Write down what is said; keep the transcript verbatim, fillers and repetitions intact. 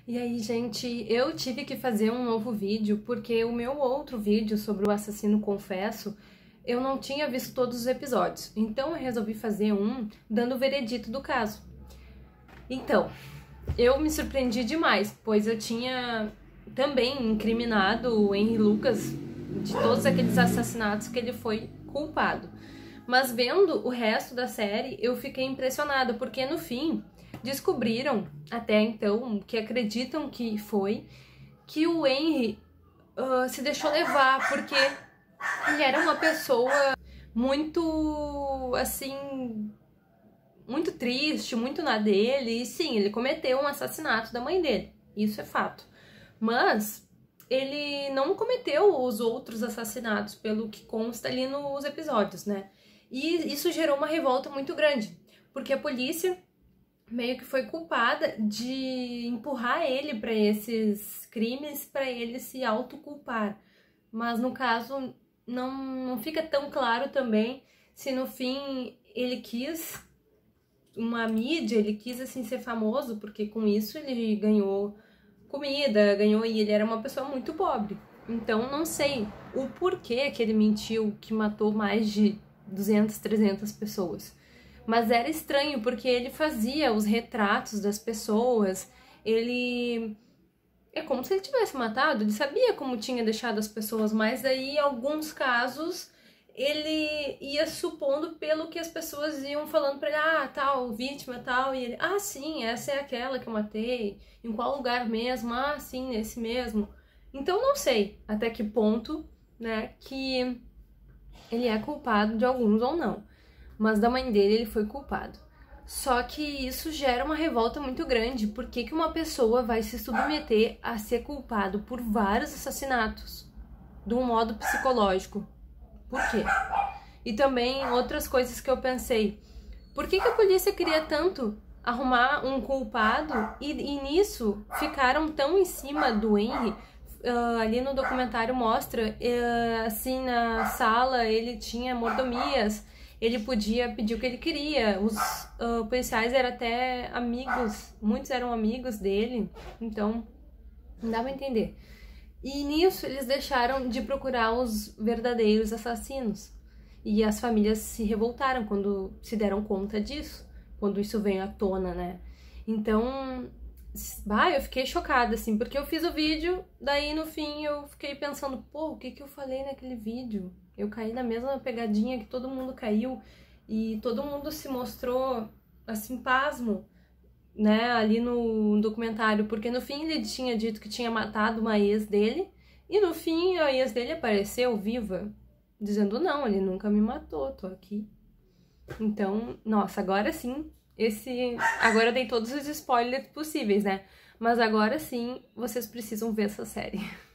E aí, gente, eu tive que fazer um novo vídeo porque o meu outro vídeo sobre o assassino confesso, eu não tinha visto todos os episódios. Então eu resolvi fazer um dando o veredito do caso. Então, eu me surpreendi demais, pois eu tinha também incriminado o Henry Lucas de todos aqueles assassinatos que ele foi culpado. Mas vendo o resto da série, eu fiquei impressionada, porque no fim descobriram, até então, que acreditam que foi, que o Henry uh, se deixou levar, porque ele era uma pessoa muito, assim, muito triste, muito na dele, e sim, ele cometeu um assassinato da mãe dele, isso é fato. Mas ele não cometeu os outros assassinatos, pelo que consta ali nos episódios, né? E isso gerou uma revolta muito grande, porque a polícia meio que foi culpada de empurrar ele para esses crimes, para ele se autoculpar. Mas no caso não, não fica tão claro também se no fim ele quis uma mídia, ele quis assim ser famoso, porque com isso ele ganhou comida, ganhou, e ele era uma pessoa muito pobre. Então não sei o porquê que ele mentiu que matou mais de duzentas, trezentas pessoas. Mas era estranho, porque ele fazia os retratos das pessoas, ele... É como se ele tivesse matado, ele sabia como tinha deixado as pessoas, mas aí, em alguns casos, ele ia supondo pelo que as pessoas iam falando pra ele, ah, tal, vítima, tal, e ele, ah, sim, essa é aquela que eu matei, em qual lugar mesmo, ah, sim, nesse mesmo. Então, não sei até que ponto, né, que ele é culpado de alguns ou não. Mas da mãe dele ele foi culpado. Só que isso gera uma revolta muito grande. Por que que uma pessoa vai se submeter a ser culpado por vários assassinatos? De um modo psicológico. Por quê? E também outras coisas que eu pensei. Por que que a polícia queria tanto arrumar um culpado e, e nisso ficaram tão em cima do Henry? Uh, ali no documentário mostra, uh, assim, na sala ele tinha mordomias, ele podia pedir o que ele queria, os uh, policiais eram até amigos, muitos eram amigos dele, então não dá pra entender. E nisso eles deixaram de procurar os verdadeiros assassinos, e as famílias se revoltaram quando se deram conta disso, quando isso veio à tona, né? Então... Bah, eu fiquei chocada, assim, porque eu fiz o vídeo, daí no fim eu fiquei pensando, pô, o que que eu falei naquele vídeo? Eu caí na mesma pegadinha que todo mundo caiu e todo mundo se mostrou, assim, pasmo, né, ali no documentário, porque no fim ele tinha dito que tinha matado uma ex dele e no fim a ex dele apareceu viva, dizendo, não, ele nunca me matou, tô aqui. Então, nossa, agora sim... Esse... Agora eu dei todos os spoilers possíveis, né? Mas agora sim, vocês precisam ver essa série.